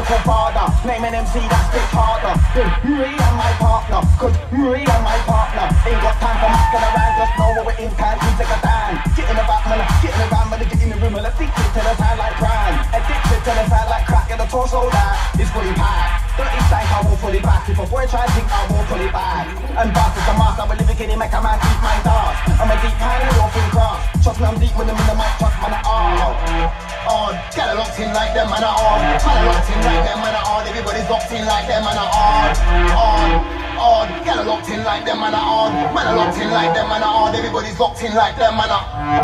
lyrical father. Name an MC that spits harder than me and my partner. Cause me and my partner ain't got time for mucking around. Just know what we're in, can't you take a down. Get in the back, man, get in the van, man, get in the room, man. Addicted to the sound like crime. Addicted to the sound like crack. Yeah, the torso that is fully packed. Dirty stank, I will pull it back. If a boy try to think, I will pull it back. And bastard the mask, I'm a living kid, make a man eat my dust. I'm a deep hand and open cross. Trust me, I'm deep when I'm in the mic, trust man, on. Get a locked in like them, man, on. Man, locked in like them, man, on. Everybody's locked in like them, man, on. Get a locked in like them, man, on. Man, locked in like them, man, on. Everybody's locked in like them, man,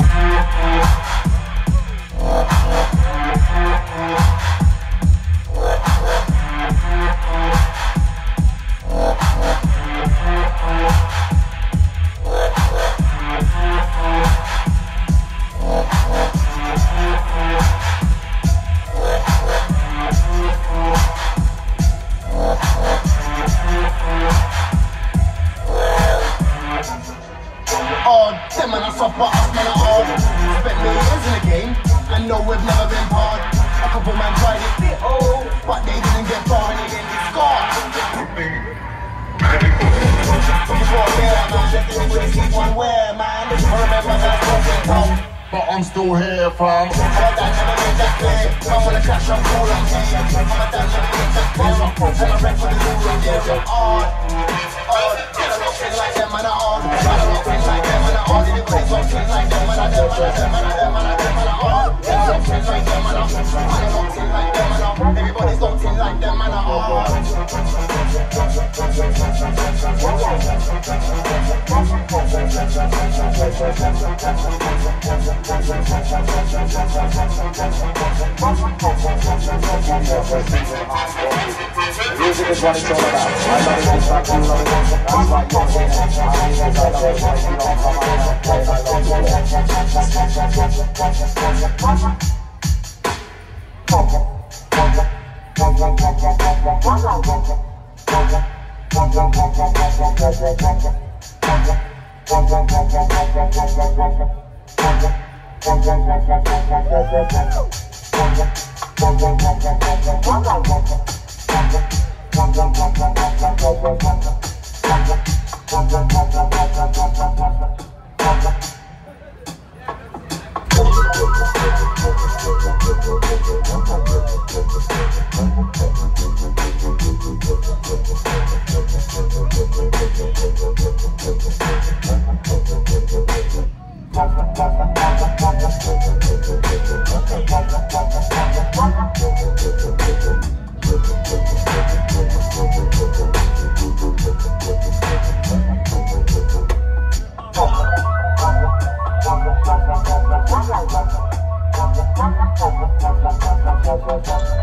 them man are soft, but us man are hard. Spent millions in the game, and no, we've never been hard. A couple man tried it, but they didn't get far and they didn't get scarred. Before there, man, everybody sleep one wear, man. I remember that broken tongue, but I'm still here, fam. All that never made that clear. I wanna crash up all I'm here. I'm a dad, never made that clear. And I'm ready for the new room, yeah, on. Get a lock in like them, man, on. Get a lock in like them, man, on. Everybody's locked in like them, man, them, man, on. Get a lock in like them, man, on. Get a locked in like them, man, on. Everybody's locked in like them, man, on. Music is what it's all about. I love it, it's like you love it. That's why you're here. I mean, I love it, like you don't come out and play. I love Thank you.